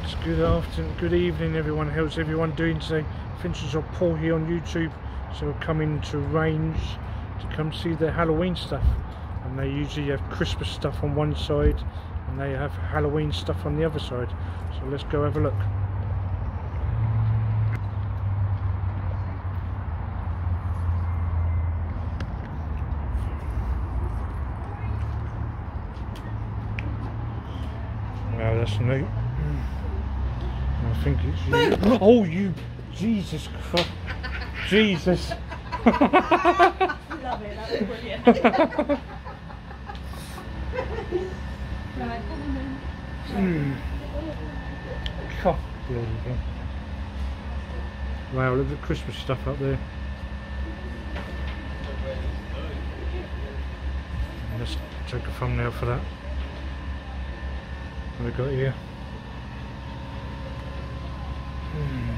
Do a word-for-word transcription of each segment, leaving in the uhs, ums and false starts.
Right, good afternoon, good evening everyone. How's everyone doing today? Finches are Paul here on YouTube. So we're coming to Range to come see their Halloween stuff. And they usually have Christmas stuff on one side and they have Halloween stuff on the other side. So let's go have a look. Wow, that's neat. I think it's you. Oh, you! Jesus Christ! Jesus! Love it, that was brilliant. Right, mm. God, bloody hell. Wow, look at the Christmas stuff up there. Let's take a thumbnail for that. What have we got here? Hmm.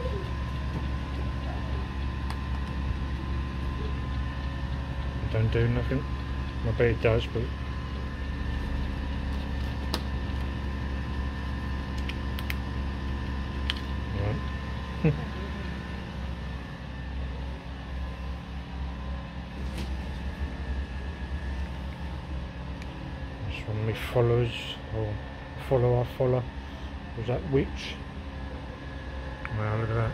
Don't do nothing. I bet it does, but right. That's one of my followers, or follow our follower. Was that witch? Wow, look at that.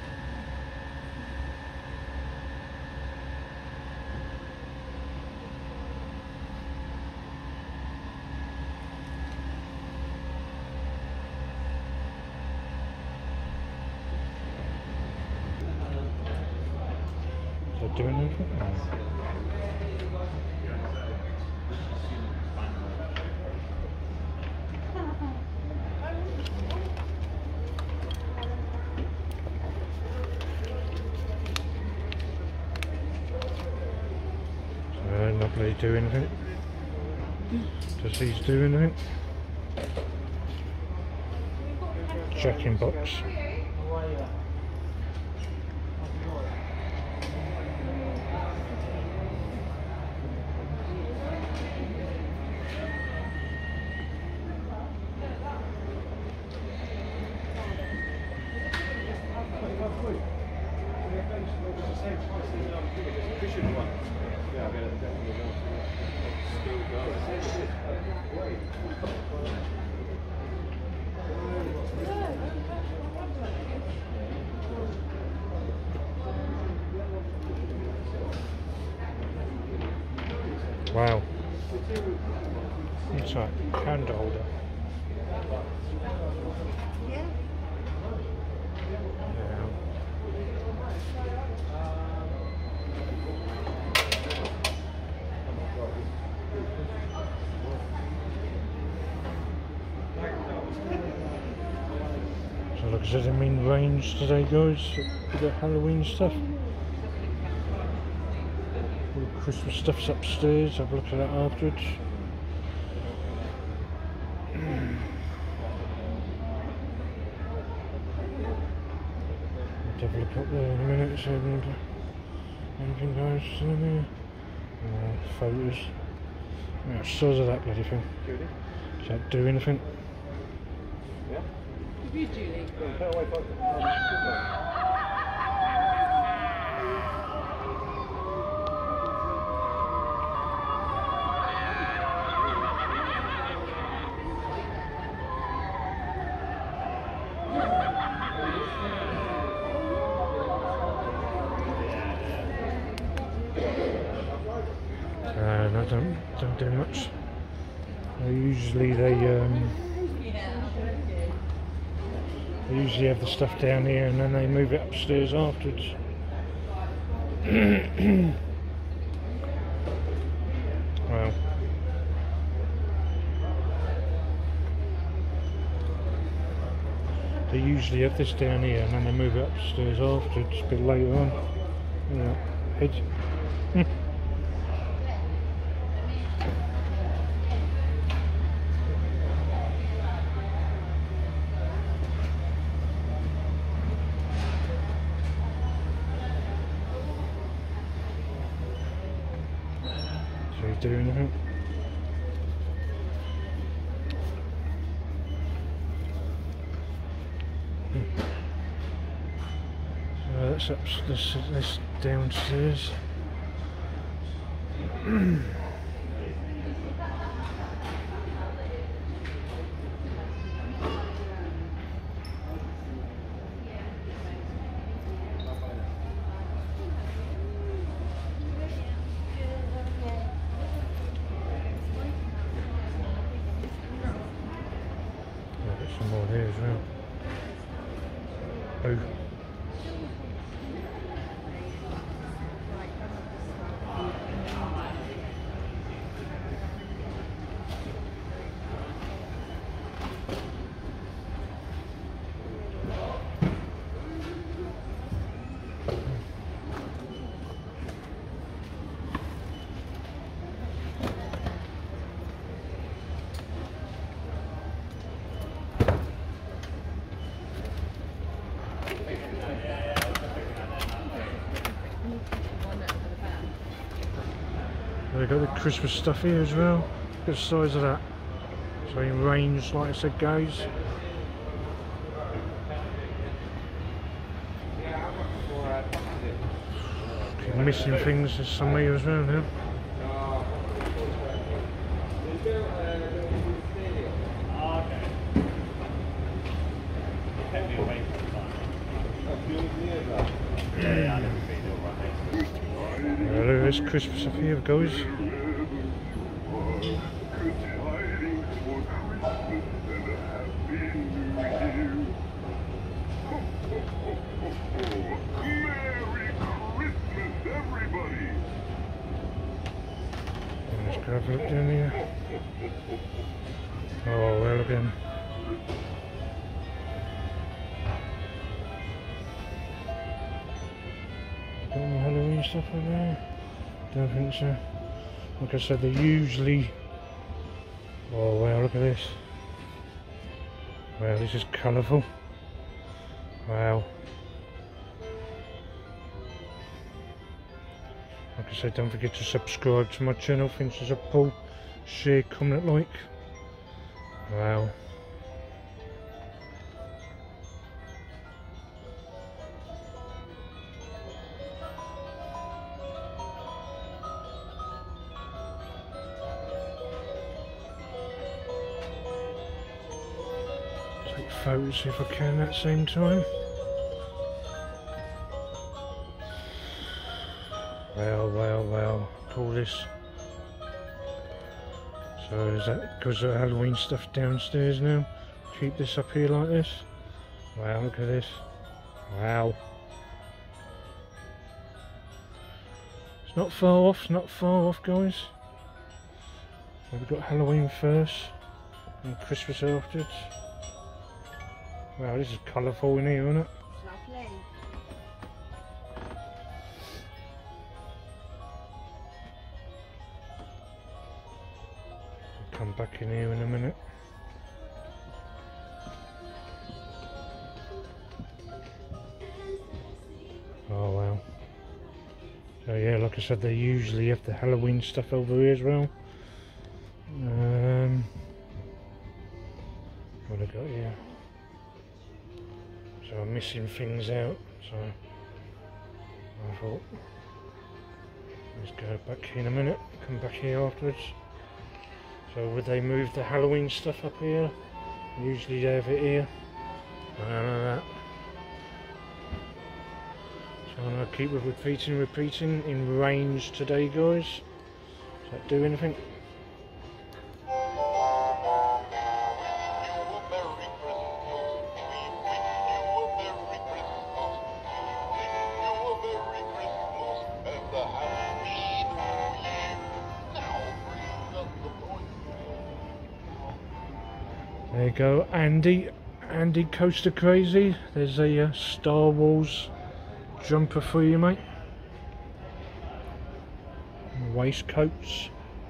Is that doing anything? No. Not really do anything. Does these do anything? Checking box. Wow. It's a hand holder. Yeah. So like I said, I'm in Range today guys, for the Halloween stuff. All the Christmas stuff's upstairs, have a look at that afterwards. Let's have a look up there in a minute, so anything goes in there. Uh, photos. Yeah, size of that bloody thing. Does that do anything? yeah. You, Julie. Uh, no, don't don't do much. Uh, usually they um, they usually have the stuff down here and then they move it upstairs afterwards. Well, they usually have this down here and then they move it upstairs afterwards a bit later on. Yeah, head. Do anything. So that's up this, this downstairs. Some more here as well. Oh. They've got the Christmas stuff here as well. Look at the size of that. So in range, like I said, goes. Keep missing things. There's some here as well now. There's Christmas stuff here, guys. Let's grab a look down here. Oh, well again. Got any Halloween stuff in there? Don't think so. Like I said, they're usually... Oh wow, look at this. Wow, this is colourful. Wow. Like I said, don't forget to subscribe to my channel, Finches of Paul. Share, comment, like. Wow. Take photos if I can at the same time. Well, well, well, call this. So is that because of Halloween stuff downstairs now? Keep this up here like this. Wow, look at this. Wow. It's not far off, not far off, guys. So we've got Halloween first and Christmas afterwards. Wow, this is colourful in here, isn't it? Lovely. I'll come back in here in a minute. Oh wow. So yeah, like I said, they usually have the Halloween stuff over here as well. Um, what have I got here? So I'm missing things out, so I thought let's go back in a minute, come back here afterwards. So would they move the Halloween stuff up here? Usually they have it here. I don't know that. So I'm going to keep repeating, repeating in range today, guys. Does that do anything? There you go, Andy, Andy Coaster Crazy. There's a uh, Star Wars jumper for you, mate. Waistcoats.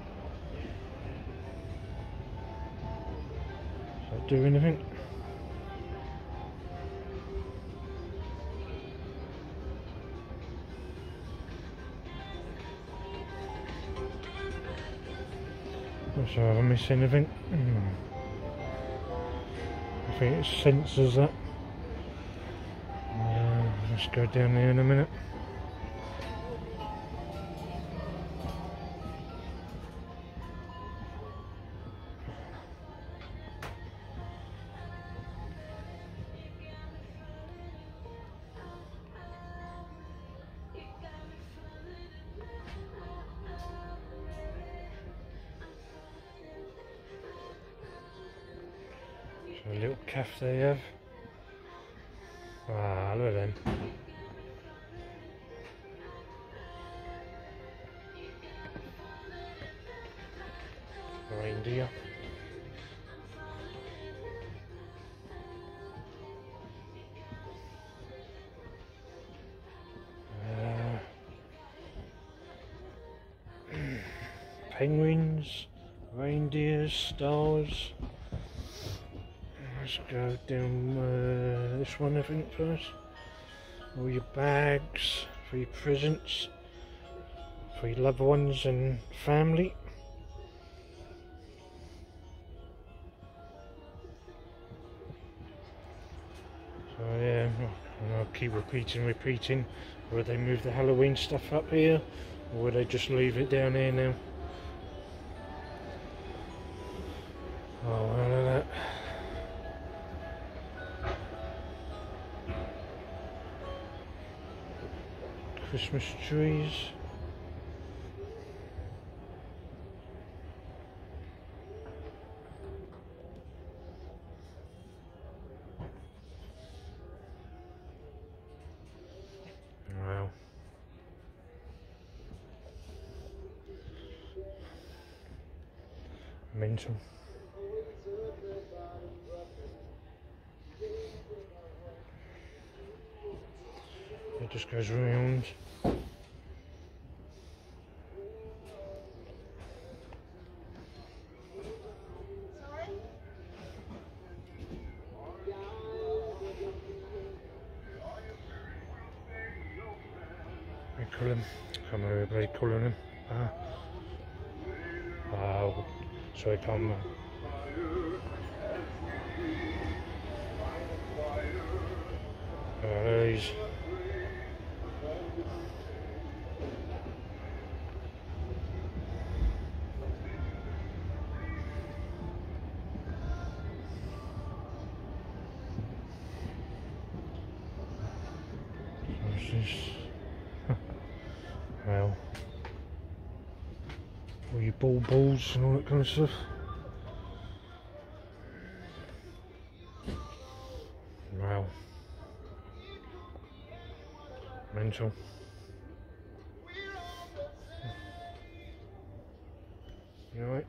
Does that do anything? Not sure if I miss anything. Mm. I think it censors that. Let's go down there in a minute. So a little cafe they have. Ah, look at them. Reindeer. Uh, penguins, reindeers, stars. Let's go down uh, this one, I think, first. All your bags for your presents, for your loved ones and family. So yeah, and I'll keep repeating, repeating. Will they move the Halloween stuff up here, or will they just leave it down here now? Oh, well, look at that. Christmas trees. Wow. Mental. It just goes round. We call him. Come on, everybody calling him. Ah. Wow. Sorry, come on. Uh, he's What's this? Well, all your ball balls and all that kind of stuff. Wow. Mental. You alright?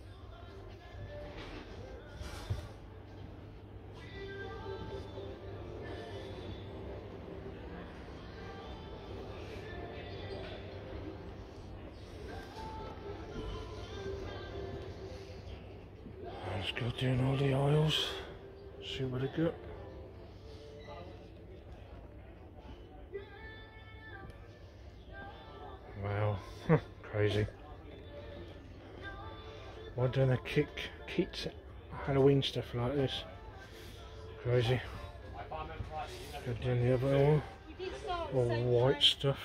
Let's go down all the aisles, see what they got. Wow, crazy. Why don't they kick kits Halloween stuff like this? Crazy. Go down the other aisle, all white stuff.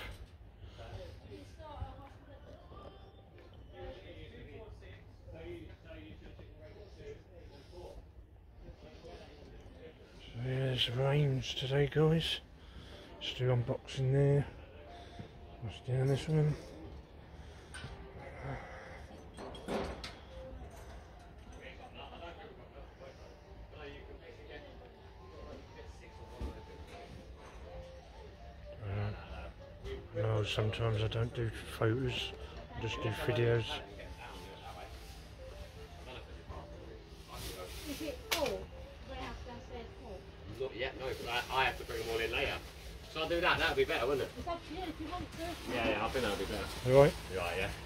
So yeah, there's range today, guys. Let's do unboxing there. What's down this one? Uh, no, sometimes I don't do photos, I just do videos. Is it full? Warehouse downstairs full? Not yet, no, because I, I have to bring them all in later. So I'll do that, that would be better, wouldn't it? It's up to you if you want to. Yeah, yeah, I think that would be better. You alright? You right, yeah?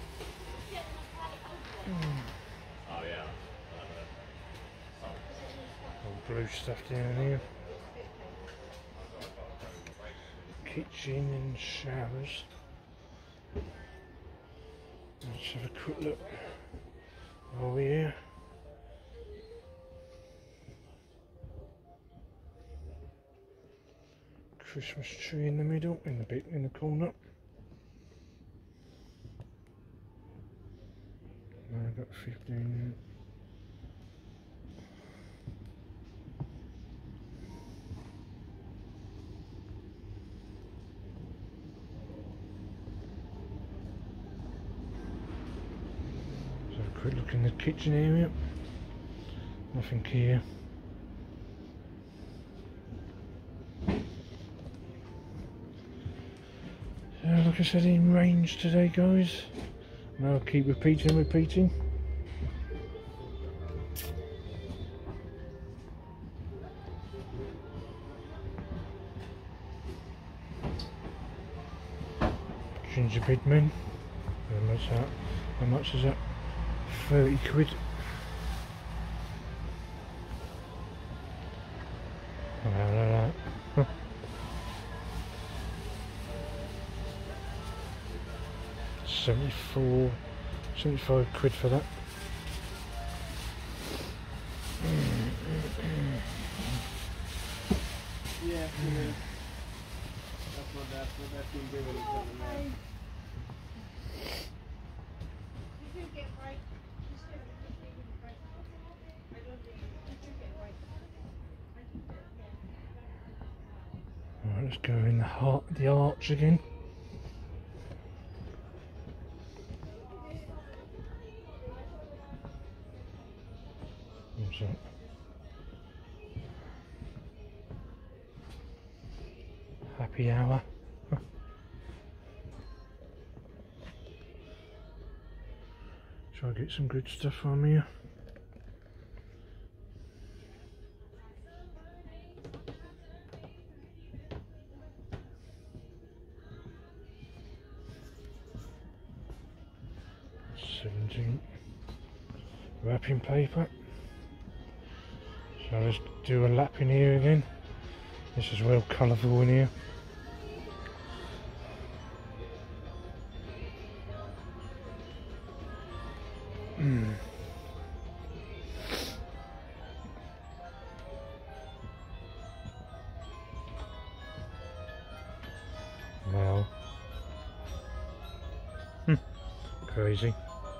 Mm. Oh, yeah. All blue stuff down here. Kitchen and showers. Let's have a quick look over here. Christmas tree in the middle, in the bit in the corner. I've got fifteen. So a quick look in the kitchen area. Nothing here. So like I said, in range today, guys. And I'll keep repeating and repeating. Gingerbread men. How much that? How much is that? Thirty quid. Oh, how about that? Huh. Seventy-four, seventy-five quid for that. Yeah, yeah. That's not bad. Not bad thing doing it. You do get right. You still you do get right. I don't think you do get right. I do get, yeah. Alright, let's go in the heart, the arch again. What's that? Happy hour. Try to get some good stuff on here. Seventeen. Wrapping paper. So let's do a lap in here again. This is well colourful in here. Mm. Wow. Hmm. Crazy.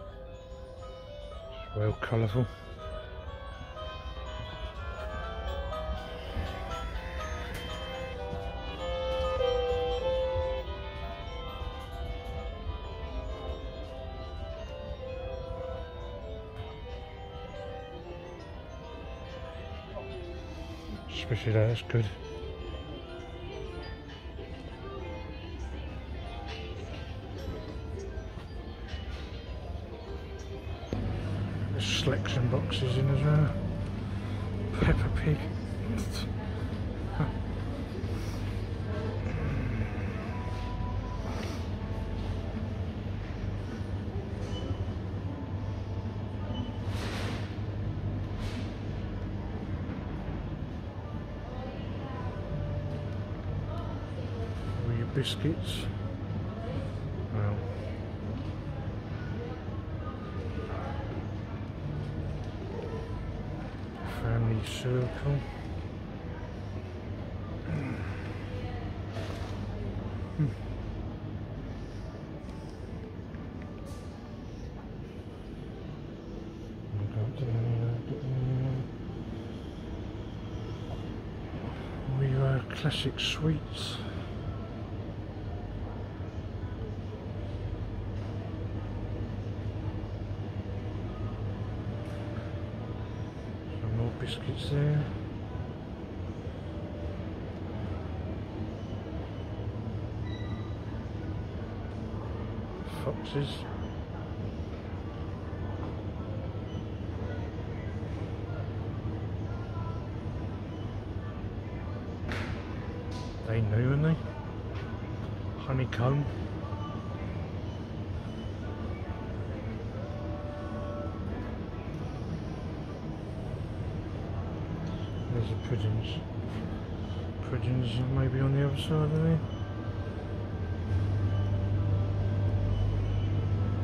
It's well colourful. Especially that, that's good. There's selection boxes in as well. Peppa Pig. Huh. Biscuits. Well, family circle. Hmm. We are classic sweets. Biscuits there. Foxes. They knew, weren't they? Honeycomb. There's the pigeons. Pigeons maybe on the other side of there.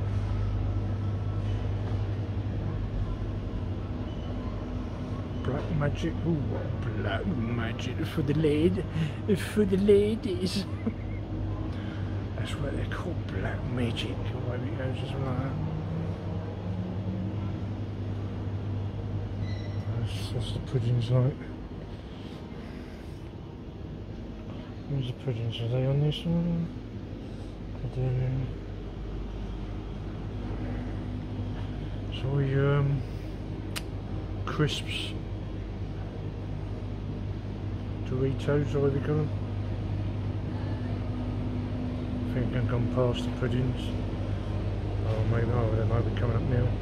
Black magic. Ooh, black magic for the lady, for the ladies. That's what they're called, black magic. Away it goes as well like that. That's, that's the puddings like. Where's the puddings? Are they on this one? I don't know. So all your um, crisps, Doritos, or whatever you call them. I think I've gone past the puddings. Oh, maybe, oh, they might be coming up now.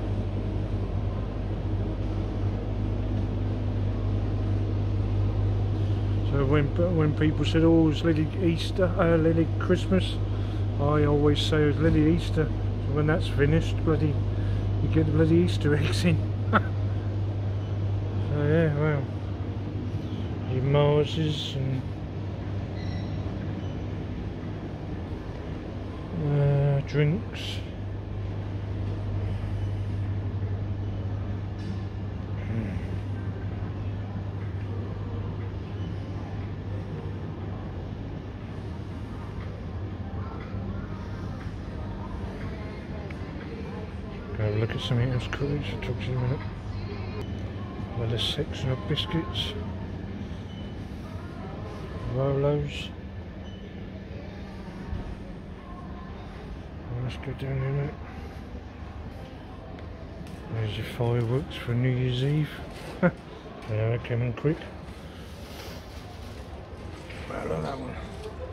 So when when people said, "Oh, it's Lily Easter, uh, Lily Christmas," I always say it's Lily Easter. So when that's finished, bloody, you get the bloody Easter eggs in. So yeah, well, your Marses and uh, drinks. Have a look at something else cool. I'll talk to you in a minute. Another section of biscuits, Rolos. Well, let's go down here a minute. There's your fireworks for New Year's Eve. Yeah, that came in quick. Well, look at that one.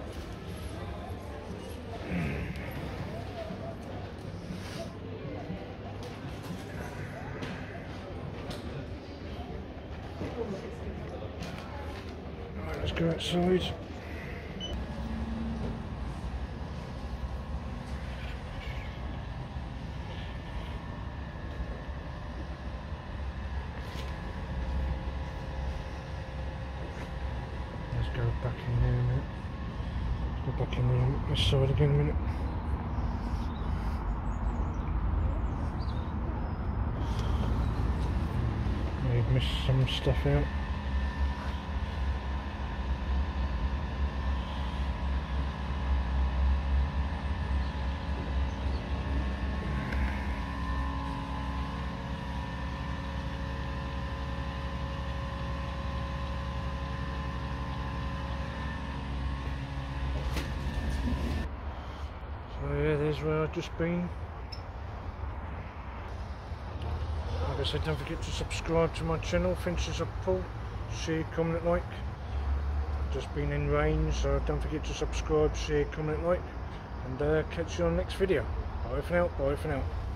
Right, let's go outside. Let's go back in there a minute. Go back in there this side again a minute. We've missed some stuff out. So yeah, there's where I've just been. Like I said, don't forget to subscribe to my channel, Finches of Paul. Share, comment, like. Just been in range, so don't forget to subscribe, share, comment, like. And uh, catch you on the next video. Bye for now, bye for now.